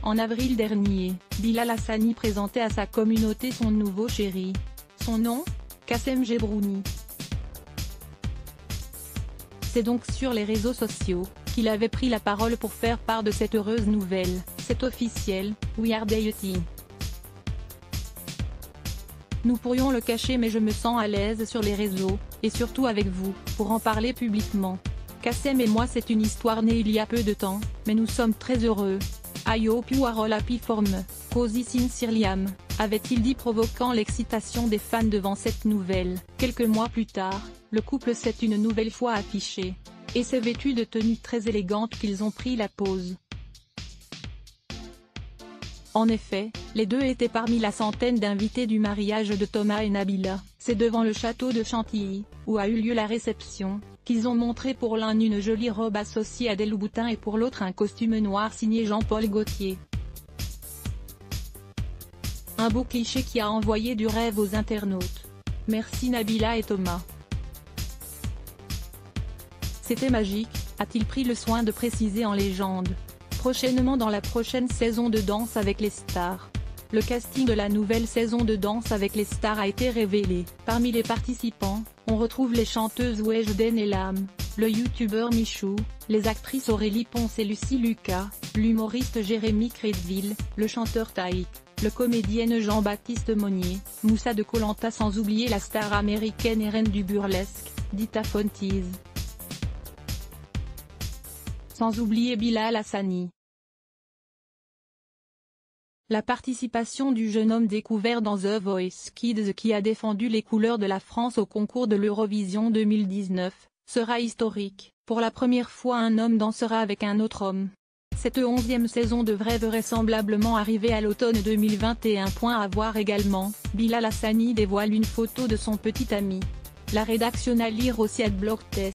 En avril dernier, Bilal Hassani présentait à sa communauté son nouveau chéri. Son nom, Kassem Gebrouni. C'est donc sur les réseaux sociaux qu'il avait pris la parole pour faire part de cette heureuse nouvelle. C'est officiel, we are dating. Nous pourrions le cacher mais je me sens à l'aise sur les réseaux, et surtout avec vous, pour en parler publiquement. Kassem et moi c'est une histoire née il y a peu de temps, mais nous sommes très heureux. I hope you are all happy for me, Cozy sincerely, avait-il dit provoquant l'excitation des fans devant cette nouvelle. Quelques mois plus tard, le couple s'est une nouvelle fois affiché. Et c'est vêtu de tenues très élégantes qu'ils ont pris la pose. En effet, les deux étaient parmi la centaine d'invités du mariage de Thomas et Nabila. C'est devant le château de Chantilly, où a eu lieu la réception, qu'ils ont montré pour l'un une jolie robe associée à des loups-boutins et pour l'autre un costume noir signé Jean-Paul Gaultier. Un beau cliché qui a envoyé du rêve aux internautes. Merci Nabila et Thomas. C'était magique, a-t-il pris le soin de préciser en légende. Prochainement dans la prochaine saison de Danse avec les stars. Le casting de la nouvelle saison de Danse avec les stars a été révélé. Parmi les participants, on retrouve les chanteuses Weshden Elam, le youtubeur Michou, les actrices Aurélie Ponce et Lucie Lucas, l'humoriste Jérémy Crédville, le chanteur Taïk, le comédien Jean-Baptiste Monnier, Moussa de Koh Lanta sans oublier la star américaine et reine du burlesque, Dita Fontees. Sans oublier Bilal Hassani. La participation du jeune homme découvert dans The Voice Kids qui a défendu les couleurs de la France au concours de l'Eurovision 2019, sera historique. Pour la première fois un homme dansera avec un autre homme. Cette 11e saison devrait vraisemblablement arriver à l'automne 2021. À voir également, Bilal Hassani dévoile une photo de son petit ami. La rédaction à lire aussi @blogtest.